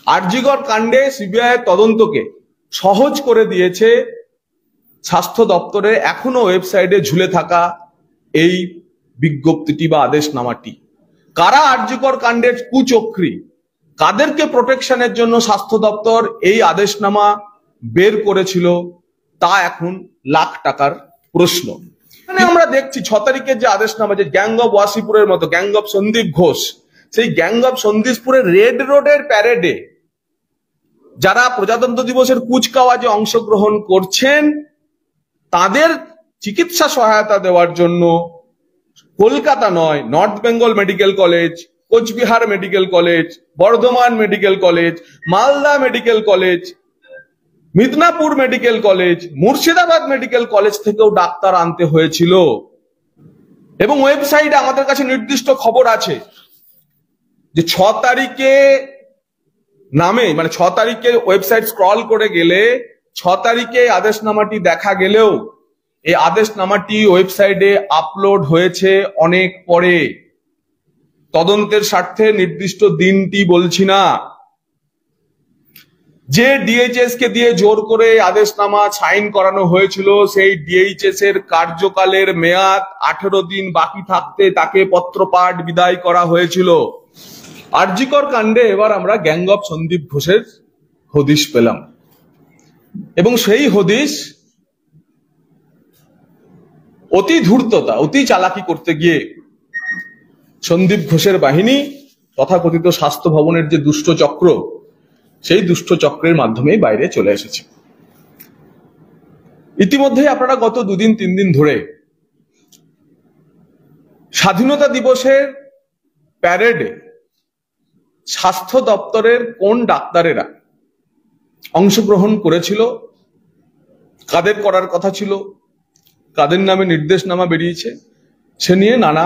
আরজিকর কাণ্ডে সিবিআই তদন্তকে সহজ করে দিয়েছে স্বাস্থ্য দপ্তরে এখনো ওয়েবসাইটে ঝুলে থাকা এই বিজ্ঞপ্তিটি বা আদেশনামাটি। কারা আরজিকর কাণ্ডের কুচক্রী, কাদেরকে প্রোটেকশনের জন্য স্বাস্থ্য দপ্তর এই আদেশনামা বের করেছিল, তা এখন লাখ টাকার প্রশ্ন। মানে আমরা দেখছি 6 তারিখের যে আদেশনামা, যে গ্যাং অফ ওয়াসিপুরের মতো গ্যাং অফ সন্দীপ ঘোষ, সেই গ্যাং অফ সন্দীপপুরের রেড রোডের প্যারেডে যারা প্রজাতন্ত্র দিবসের কুচকাওয়াজে অংশগ্রহণ করছেন তাদের চিকিৎসা সহায়তা দেওয়ার জন্য কলকাতা নয়, north Bengal medical college, Coochbehar medical college, Bardhaman medical college, Malda medical college, Midnapore medical college, Murshidabad medical college থেকেও ডাক্তার আনতে হয়েছিল। এবং ওয়েবসাইটে আমাদের কাছে নির্দিষ্ট খবর আছে যে 6 তারিখে নামে, মানে 6 তারিখে ওয়েবসাইট স্ক্রল করে গেলে 6 তারিখে আদেশনামাটি দেখা গেলেও এই আদেশনামাটি ওয়েবসাইটে আপলোড হয়েছে অনেক পরে। তদন্তের স্বার্থে নির্দিষ্ট দিনটি বলছি না। যে ডিএইচএস কে দিয়ে জোর করে আদেশনামা সাইন করানো হয়েছিল, সেই ডিএইচএস এর কার্যকালের মেয়াদ 18 দিন বাকি থাকতে তাকে পত্রপাঠ বিদায় করা হয়েছিল। আরজিকর কাণ্ডে এবার আমরা গ্যাং অফ সন্দীপ ঘোষের হদিশ পেলাম, এবং সেই হদিশ অতি ধূর্ততা, অতি চালাকি করতে গিয়ে সন্দীপ ঘোষের বাহিনী তথাকথিত স্বাস্থ্য ভবনের যে দুষ্ট চক্র, সেই দুষ্ট চক্রের মাধ্যমে বাইরে চলে এসেছে। ইতিমধ্যে আপনারা গত 2-3 দিন ধরে স্বাধীনতা দিবসের প্যারেডে স্বাস্থ্য দপ্তরের কোন ডাক্তারেরা অংশগ্রহণ করেছিল, কাদের করার কথা ছিল, কাদের নামে নির্দেশনামা বেরিয়েছে, সে নিয়ে নানা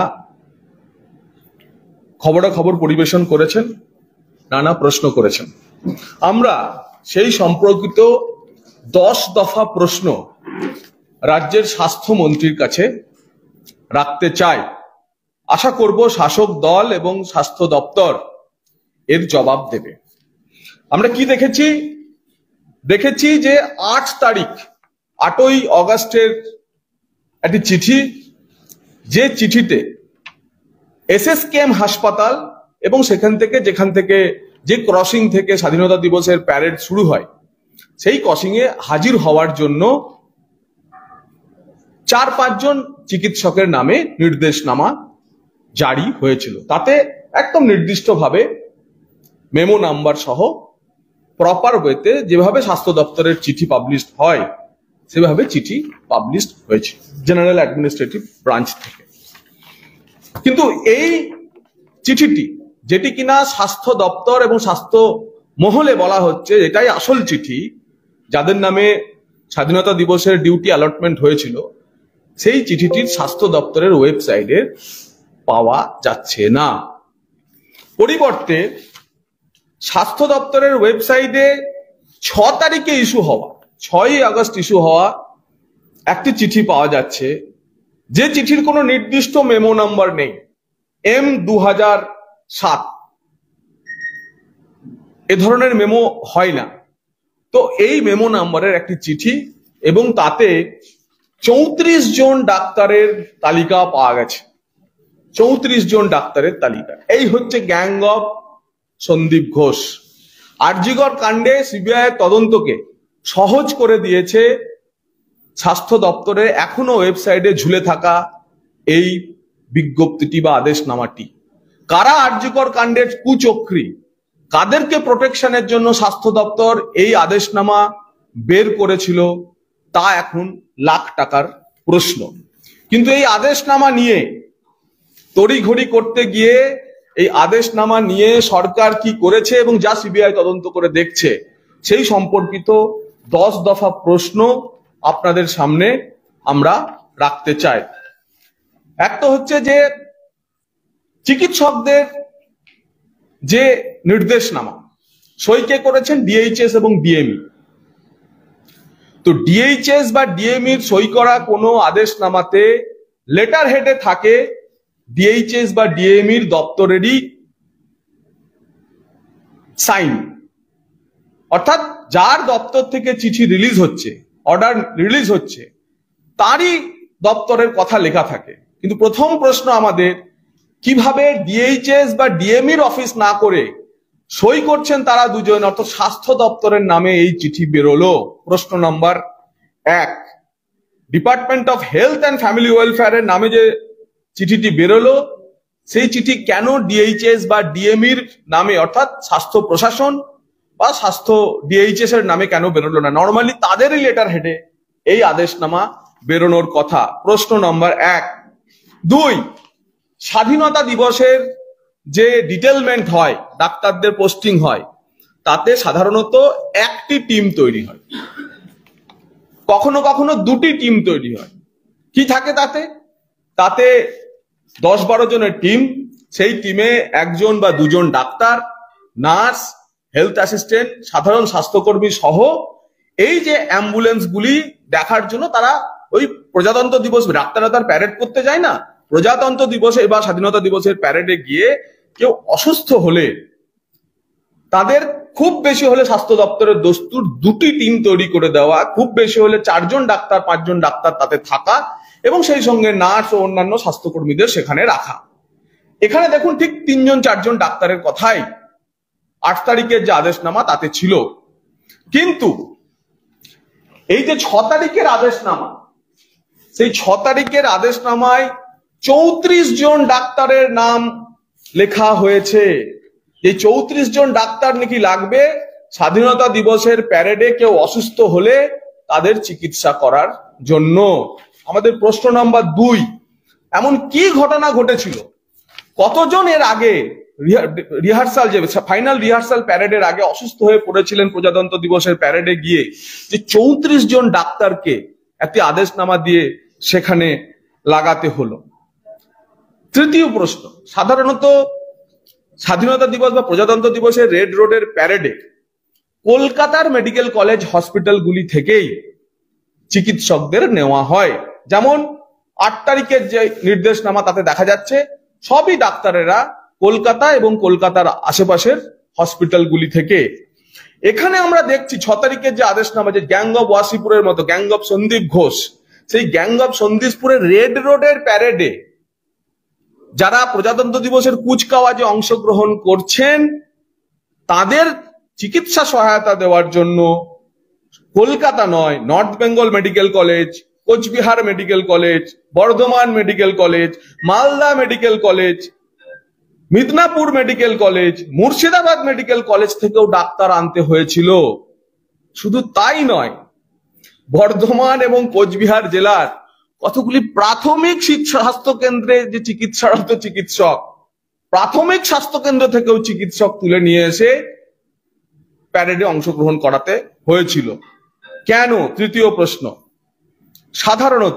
খবরাখবর পরিবেশন করেছেন, নানা প্রশ্ন করেছেন। আমরা সেই সম্পর্কিত 10 দফা প্রশ্ন রাজ্যের স্বাস্থ্যমন্ত্রীর কাছে রাখতে চাই। আশা করব শাসক দল এবং স্বাস্থ্য দপ্তর এর জবাব দেবে। আমরা কি দেখেছি যে 8 তারিখ 8ই অগাস্টের একটি চিঠি, যে চিঠিতে এসএসকেএম হাসপাতাল এবং যেখান থেকে যে ক্রসিং থেকে স্বাধীনতা দিবসের প্যারেড শুরু হয়, সেই ক্রসিং এ হাজির হওয়ার জন্য 4-5 জন চিকিৎসকের নামে নির্দেশনামা জারি হয়েছিল। তাতে একদম নির্দিষ্টভাবে মেমো নাম্বার সহ প্রপার ওয়েতে যেভাবে স্বাস্থ্য দপ্তরের চিঠি পাবলিশড হয় সেভাবে চিঠি পাবলিশড হয়েছে জেনারেল অ্যাডমিনিস্ট্রেটিভ ব্রাঞ্চ থেকে। কিন্তু এই চিঠিটি, যেটি কিনা স্বাস্থ্য দপ্তর এবং স্বাস্থ্য মহলে বলা হচ্ছে এটাই আসল চিঠি, যাদের নামে স্বাধীনতা দিবসের ডিউটি অ্যালটমেন্ট হয়েছিল, সেই চিঠিটির স্বাস্থ্য দপ্তরের ওয়েবসাইটে পাওয়া যাচ্ছে না। পরিবর্তে স্বাস্থ্য দপ্তরের ওয়েবসাইটে 6 তারিখে ইস্যু হওয়া, 6ই আগস্ট ইস্যু হওয়া একটি চিঠি পাওয়া যাচ্ছে, যে চিঠির কোনো নির্দিষ্ট মেমো নাম্বার নেই, M2007 এ ধরনের মেমো হয় না। তো এই মেমো নাম্বারের একটি চিঠি, এবং তাতে 34 জন ডাক্তারের তালিকা পাওয়া গেছে। 34 জন ডাক্তারের তালিকা। এই হচ্ছে গ্যাং অফ সন্দীপ ঘোষ। আরজিকর কাণ্ডে সিবিআই তদন্তকে সহজ করে দিয়েছে স্বাস্থ্য দপ্তরে এখনো ওয়েবসাইটে ঝুলে থাকা এই বিজ্ঞপ্তিটি বা আদেশনামাটি। কারা আরজিকর কাণ্ডের কুচক্রী, কাদেরকে প্রোটেকশনের জন্য স্বাস্থ্য দপ্তর এই আদেশনামা বের করেছিল, তা এখন লাখ টাকার প্রশ্ন। কিন্তু এই আদেশনামা নিয়ে তড়িঘড়ি করতে গিয়ে, এই আদেশনামা নিয়ে সরকার কি করেছে এবং যা সিবিআই তদন্ত করে দেখছে, সেই সম্পর্কিত 10 দফা প্রশ্ন আপনাদের সামনে আমরা রাখতে চাই। এক তো হচ্ছে যে চিকিৎসকদের যে নির্দেশনামা সই কে করেছেন, ডিএইচএস এবং ডিএমই। তো ডিএইচএস বা ডিএমইর সই করা কোনো আদেশনামাতে লেটার হেডে থাকে ডিএইচএস বা ডিএমইর দপ্তরেরই সাইন, অর্থাৎ যার দপ্তর থেকে চিঠি রিলিজ হচ্ছে, অর্ডার রিলিজ হচ্ছে, তারই দপ্তরের কথা লেখা থাকে। কিন্তু প্রথম প্রশ্ন আমাদের, কিভাবে ডিএইচএস বা ডিএমইর অফিস না করে সই করছেন তারা দুজন, অর্থাৎ স্বাস্থ্য দপ্তরের নামে এই চিঠি বেরোলো? প্রশ্ন number 1। Department of health and family ওয়েলফেয়ারের নামে যে চিঠিটি বেরোলো, সেই চিঠি কেন ডিএইচএস বা ডিএমইর নামে, অর্থাৎ স্বাস্থ্য প্রশাসন বা স্বাস্থ্য ডিএইচএস এর নামে কেন বেরোলো না? নর্মালি তাদেরই লেটার হেডে এই আদেশনামা বেরোনোর কথা। প্রশ্ন নম্বর 1। 2, স্বাধীনতা দিবসের যে ডিটেলমেন্ট হয়, ডাক্তারদের পোস্টিং হয়, তাতে সাধারণত একটি টিম তৈরি হয়, কখনো কখনো দুটি টিম তৈরি হয়। কি থাকে তাতে? তাতে 10-12 জনের টিম, সেই টিমে 1জন বা 2জন ডাক্তার, নার্স, হেলথ অ্যাসিস্ট্যান্ট, সাধারণ স্বাস্থ্যকর্মী সহ এই যে অ্যাম্বুলেন্স গুলি দেখার জন্য তারা ওই প্রজাতন্ত্র দিবস, ডাক্তাররা তার প্যারেড করতে যায় না, প্রজাতন্ত্র দিবসে বা স্বাধীনতা দিবসের প্যারেডে গিয়ে কেউ অসুস্থ হলে তাদের খুব বেশি হলে স্বাস্থ্য দপ্তরের দস্তুর দুটি টিম তৈরি করে দেওয়া, খুব বেশি হলে 4জন ডাক্তার 5জন ডাক্তার তাতে থাকা, এবং সেই সঙ্গে নার্স ও অন্যান্য স্বাস্থ্যকর্মীদের সেখানে রাখা। এখানে দেখুন ঠিক 3-4জন ডাক্তারের কথাই 8 তারিখের যে আদেশনামা তাতে ছিল। কিন্তু এই যে 6 তারিখের আদেশনামা, সেই 6 তারিখের আদেশনামায় 34 জন ডাক্তারের নাম লেখা হয়েছে। এই 34 জন ডাক্তার নাকি লাগবে স্বাধীনতা দিবসের প্যারেডে কেউ অসুস্থ হলে তাদের চিকিৎসা করার জন্য। আমাদের প্রশ্ন নাম্বার 2, এমন কি ঘটনা ঘটেছিল? কতজন এর আগে রিহার্সাল, যে ফাইনাল রিহার্সাল প্যারেডের আগে অসুস্থ হয়ে পড়েছিলেন প্রজাতন্ত্র দিবসের প্যারেডে গিয়ে, যে 34 জন ডাক্তারকে একটি আদেশনামা দিয়ে সেখানে লাগাতে হলো? তৃতীয় প্রশ্ন, সাধারণত স্বাধীনতা দিবস বা প্রজাতন্ত্র দিবসের রেড রোডের প্যারেডে কলকাতার মেডিকেল কলেজ হসপিটালগুলি থেকেই চিকিৎসকদের নেওয়া হয়। যেমন 8 তারিখের যে নির্দেশনামা তাতে দেখা যাচ্ছে সবই ডাক্তারেরা কলকাতা এবং কলকাতার আশেপাশের হসপিটালগুলি থেকে। এখানে আমরা দেখছি 6 তারিখের যে আদেশনামা, যে গ্যাং অফ ওয়াসিপুরের মতো গ্যাং অফ সন্দীপ ঘোষ, সেই গ্যাং অফ সন্দীপপুরের রেড রোডের প্যারেডে যারা প্রজাতন্ত্র দিবসের কুচকাওয়াজে অংশগ্রহণ করছেন তাদের চিকিৎসা সহায়তা দেওয়ার জন্য কলকাতা নয়, north Bengal medical college, Coochbehar medical college, Bardhaman medical college, Malda medical college, Midnapore medical college, Murshidabad medical college থেকেও ডাক্তার আনতে হয়েছিল। শুধু তাই নয়, বর্ধমান এবং কোচবিহার জেলার কতগুলি প্রাথমিক স্বাস্থ্য কেন্দ্রে যে চিকিৎসারত চিকিৎসক, প্রাথমিক স্বাস্থ্য কেন্দ্র থেকেও চিকিৎসক তুলে নিয়ে এসে প্যারেডে অংশগ্রহণ করাতে হয়েছিল। কেন? তৃতীয় প্রশ্ন, সাধারণত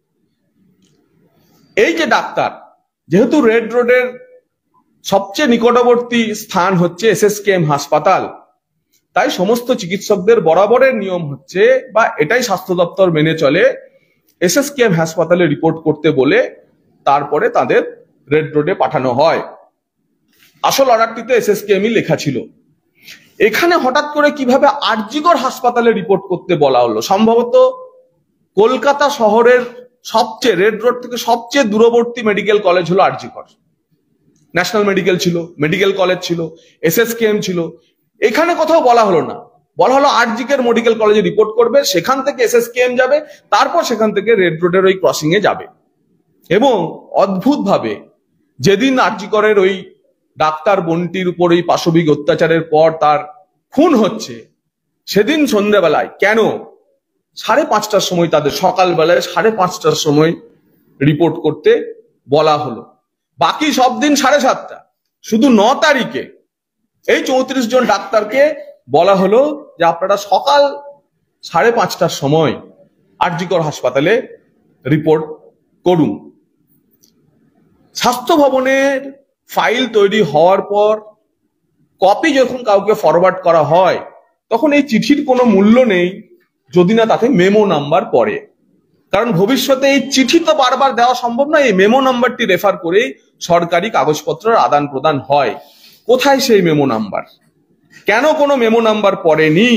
এই যে ডাক্তার, যেহেতু রেড রোডের সবচেয়ে নিকটবর্তী স্থান হচ্ছে এসএসকেএম হাসপাতাল, তাই সমস্ত চিকিৎসকদের বরাবরের নিয়ম হচ্ছে, বা এটাই স্বাস্থ্য দপ্তর মেনে চলে, এসএসকেএম হাসপাতালে রিপোর্ট করতে বলে তারপরে তাদের রেড রোডে পাঠানো হয়। আসল অর্ডারটিতে এসএসকেএমই লেখা ছিল। এখানে হঠাৎ করে কিভাবে আরজিকর হাসপাতালে রিপোর্ট করতে বলা হলো? সম্ভবত কলকাতা শহরের সবচেয়ে, রেড রোড থেকে সবচেয়ে দূরবর্তী মেডিকেল কলেজ হলো আরজিকর। ন্যাশনাল মেডিকেল ছিল, মেডিকেল কলেজ ছিল, এসএসকেএম ছিল, এখানে কোথাও বলা হলো না। বলা হলো আরজিকের মেডিকেল কলেজে রিপোর্ট করবে, সেখান থেকে এসএসকেএম যাবে, তারপর সেখান থেকে রেড রোডের ওই ক্রসিং এ যাবে। এবং অদ্ভুত ভাবে যেদিন আরজিকরের ওই ডাক্তার বোনটির উপর এই পাশবিক অত্যাচারের পর তার খুন হচ্ছে, সেদিন সন্ধ্যাবেলায় কেন 5:30টার সময়, তাদের সকালবেলায় 5:30টার সময় রিপোর্ট করতে বলা হলো। বাকি সব দিন 7:30টা, শুধু 9 তারিখে এই 34 জন ডাক্তারকে বলা হলো যে আপনারা সকাল 5:30টার সময় আরজিকর হাসপাতালে রিপোর্ট করুন। স্বাস্থ্য ভবনের ফাইল তৈরি হওয়ার পর কপি যখন কাউকে ফরওয়ার্ড করা হয়, তখন এই চিঠির কোনো মূল্য নেই যদি না তাতে মেমো নাম্বার পড়ে। কারণ ভবিষ্যতে এই চিঠি তো বারবার দেওয়া সম্ভব নয়, এই মেমো নাম্বারটি রেফার করেই সরকারি কাগজপত্রের আদান প্রদান হয়। কোথায় সেই মেমো নাম্বার? কেন কোনো মেমো নাম্বার পড়েনি?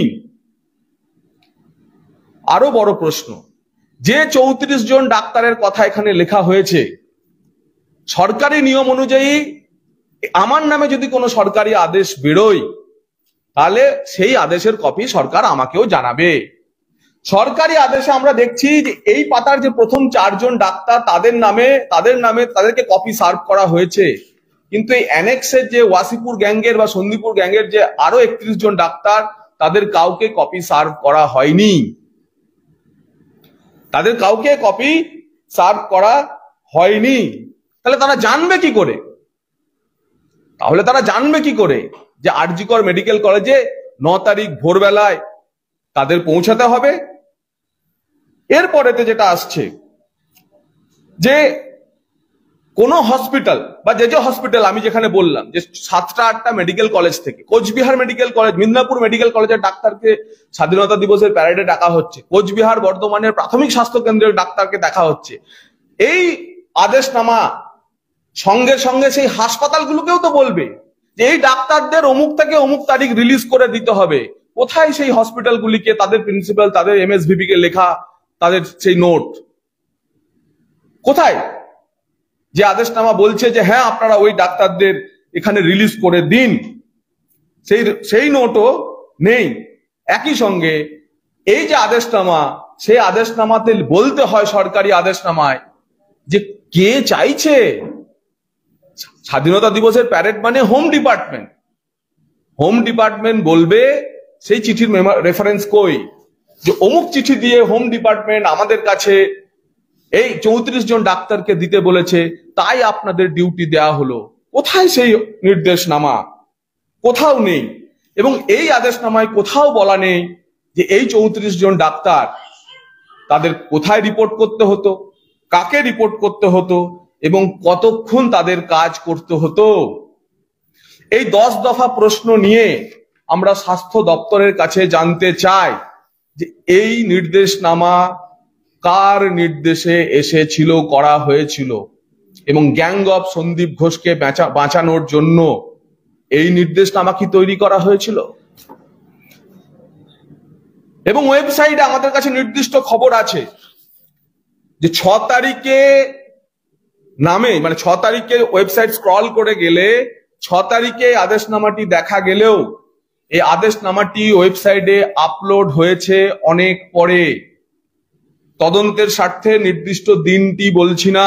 আরো বড় প্রশ্ন, যে 34 জন ডাক্তারের কথা এখানে লেখা হয়েছে, সরকারি নিয়ম অনুযায়ী আমার নামে যদি কোনো সরকারি আদেশ বেরোয় তাহলে সেই আদেশের কপি সরকার আমাকেও জানাবে। সরকারি আদেশে আমরা দেখছি যে এই পাতার যে প্রথম 4 জন ডাক্তার তাদেরকে কপি সার্ভ করা হয়েছে, কিন্তু এই অ্যানেক্সের যে ওয়াসিপুর গ্যাংয়ের বা সন্দীপুর গ্যাংয়ের যে আরো 31 জন ডাক্তার, তাদের কাউকে কপি সার্ভ করা হয়নি। তাদের কাউকে কপি সার্ভ করা হয়নি। তাহলে তারা জানবে কি করে? যে আরজিকর মেডিকেল কলেজে 9 তারিখ ভোরবেলায় তাদের পৌঁছাতে হবে? এরপরেতে যেটা আসছে যে কোন হসপিটাল বা যে হসপিটাল আমি যেখানে বললাম যে 7টা 8টা মেডিকেল কলেজ থেকে, Coochbehar medical college, Midnapore medical কলেজের ডাক্তারকে স্বাধীনতা দিবসের প্যারেডে ডাকা হচ্ছে, কোচবিহার বর্ধমানের প্রাথমিক স্বাস্থ্য কেন্দ্রের ডাক্তারকে দেখা হচ্ছে। এই আদেশনামা সঙ্গে সঙ্গে সেই হাসপাতালগুলোকেও তো বলবে যে এই ডাক্তারদের অমুক থেকে অমুক তারিখ রিলিজ করে দিতে হবে। কোথায় সেই হসপিটালগুলিকে, তাদের প্রিন্সিপাল, তাদের এমএসভিপি কে লেখা তাদের সেই নোট কোথায়, যে আদেশনামা বলছে যে হ্যাঁ আপনারা ওই ডাক্তারদের এখানে রিলিজ করে দিন? সেই নোটও নেই। একই সঙ্গে এই যে আদেশনামা, সেই আদেশনামাতে বলতে হয় সরকারি আদেশনামায় যে কে চাইছে। স্বাধীনতা দিবসের প্যারেড মানে হোম ডিপার্টমেন্ট বলবে সেই চিঠির রেফারেন্স কই, যে অমুক চিঠি দিয়ে হোম ডিপার্টমেন্ট আমাদের কাছে এই 34 জন ডাক্তারকে দিতে বলেছে, তাই আপনাদের ডিউটি দেয়া হলো। কোথায় সেই নির্দেশনামা? কোথাও নেই। এবং এই আদেশনামায় কোথাও বলা নেই যে এই 34 জন ডাক্তার তাদের কোথায় রিপোর্ট করতে হতো, কাকে রিপোর্ট করতে হতো এবং কতক্ষণ তাদের কাজ করতে হতো। এই 10 দফা প্রশ্ন নিয়ে আমরা স্বাস্থ্য দপ্তরের কাছে জানতে চাই যে এই নির্দেশনামা কার নির্দেশে এসেছিল, করা হয়েছিল, এবং গ্যাং অফ সন্দীপ ঘোষকে বাঁচানোর জন্য এই নির্দেশনামা কি তৈরি করা হয়েছিল? এবং ওয়েবসাইটে আমাদের কাছে নির্দিষ্ট খবর আছে যে 6 তারিখে নামে, মানে 6 তারিখে ওয়েবসাইট স্ক্রল করে গেলে 6 তারিখে আদেশনামাটি দেখা গেলেও এই আদেশনামাটি ওয়েবসাইটে আপলোড হয়েছে অনেক পরে। তদন্তের স্বার্থে নির্দিষ্ট দিনটি বলছি না।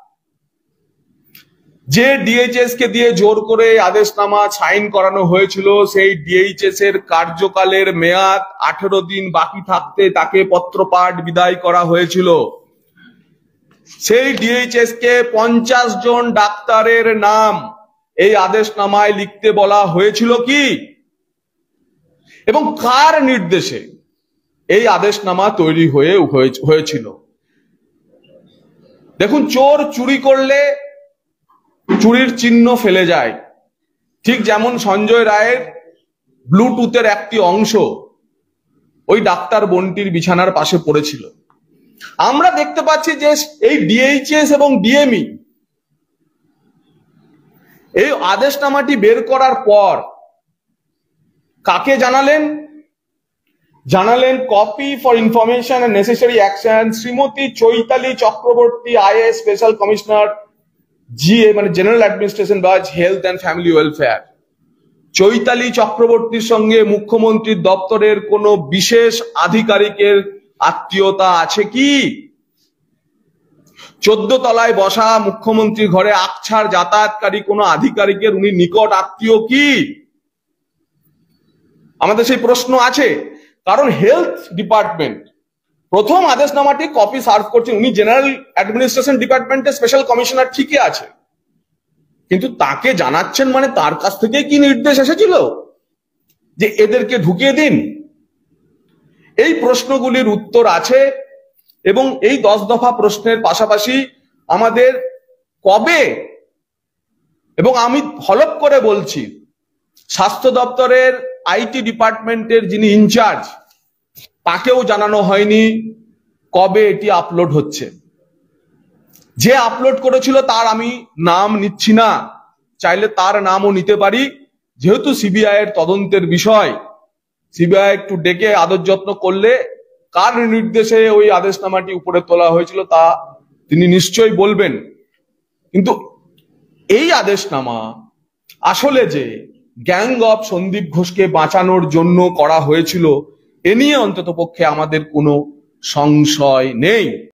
যে ডিএইচএস কে দিয়ে জোর করে আদেশনামা সাইন করানো হয়েছিল, সেই ডিএইচএস এর কার্যকালের মেয়াদ 18 দিন বাকি থাকতে তাকে পত্রপাঠ বিদায় করা হয়েছিল। সেই ডিএইচএস কে 50 জন ডাক্তারের নাম এই আদেশনামায় লিখতে বলা হয়েছিল কি, এবং কার নির্দেশে এই আদেশনামা তৈরি হয়েছিল? দেখুন, চোর চুরি করলে চুরির চিহ্ন ফেলে যায়, ঠিক যেমন সঞ্জয় রায়ের ব্লুটুথের একটি অংশ ওই ডাক্তার বন্টির বিছানার পাশে পড়েছিল। আমরা দেখতে পাচ্ছি যে এই ডিএইচএস এবং ডিএমই এই আদেশনামাটি বের করার পর কাকে জানালেন? Copy for information and necessary action Shrimati Chaitali Chakraborty, IAS special commissioner, GA মানে general administration branch, health and family welfare. Chaitali চক্রবর্তীর সঙ্গে মুখ্যমন্ত্রীর দপ্তরের কোনো বিশেষ আধিকারিকের আত্মীয়তা আছে কি? 14 তলায় বসা মুখ্যমন্ত্রী ঘরে আকছার যাতায়াতকারী কোনো আধিকারিকের উনি নিকট আত্মীয় কি? আমাদের সেই প্রশ্ন আছে। কারণ হেলথ ডিপার্টমেন্ট প্রথম আদেশনামাটি কপি সার্ভ করছেন, উনি জেনারেল অ্যাডমিনিস্ট্রেশন ডিপার্টমেন্টের স্পেশাল কমিশনার ঠিকই আছে, কিন্তু তাকে জানাচ্ছেন মানে তার কাছ থেকে কি নির্দেশ এসেছিল যে এদেরকে ঢুকিয়ে দিন? এই প্রশ্নগুলির উত্তর আছে। এবং এই 10 দফা প্রশ্নের পাশাপাশি আমাদের কবে, এবং আমি হলপ করে বলছি, স্বাস্থ্য দপ্তরের আইটি ডিপার্টমেন্টের যিনি ইনচার্জ তাকেও জানানো হয়নি কবে এটি আপলোড হচ্ছে। যে আপলোড করেছিল তার আমি নাম নিচ্ছি না, চাইলে তার নামও নিতে পারি, যেহেতু সিবিআই এর তদন্তের বিষয়, সিবিআই একটু ডেকে আদর যত্ন করলে কার নির্দেশে ওই আদেশনামাটি উপরে তোলা হয়েছিল তা তিনি নিশ্চয়ই বলবেন। কিন্তু এই আদেশনামা আসলে যে গ্যাং অফ সন্দীপ ঘোষকে বাঁচানোর জন্য করা হয়েছিল এ নিয়ে অন্ততপক্ষে আমাদের কোনো সংশয় নেই।